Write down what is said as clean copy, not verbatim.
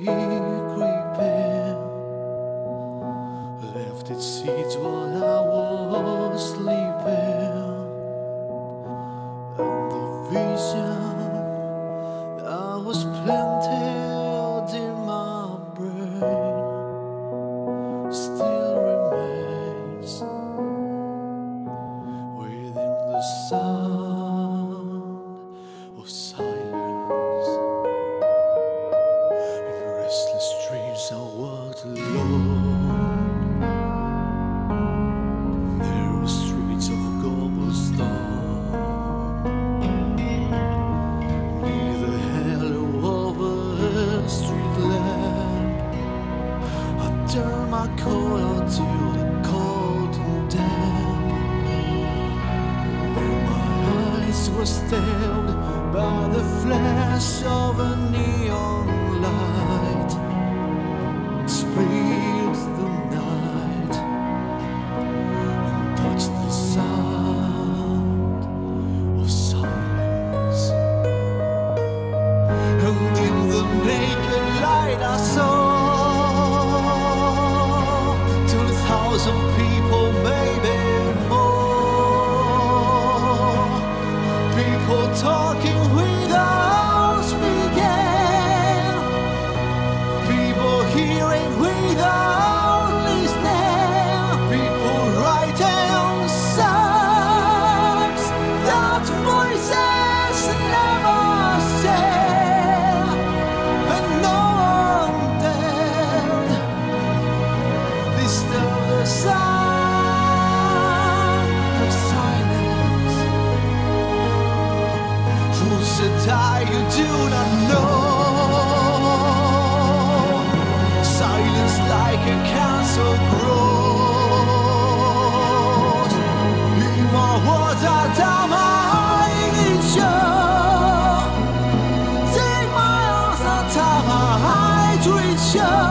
creeping, left its seeds while I was sleeping, and the vision that was planted in my brain still remains within the sound of silence. In restless dreams I walked alone, narrow streets of cobblestone, near the halo of a street lamp. I turned my collar to the cold and damp, where my eyes were stabbed by the flash of a neon light. It split the night and touched the sound of silence. And in the naked light I saw 2,000 people, maybe more. People talking without speaking, people hearing without listening, people writing songs that voices never said, and no one dared disturb the sound of silence. Who said you do not know? Silence like a cancer grows. 이마 와닿아 잊어. Take my arms and time I dream.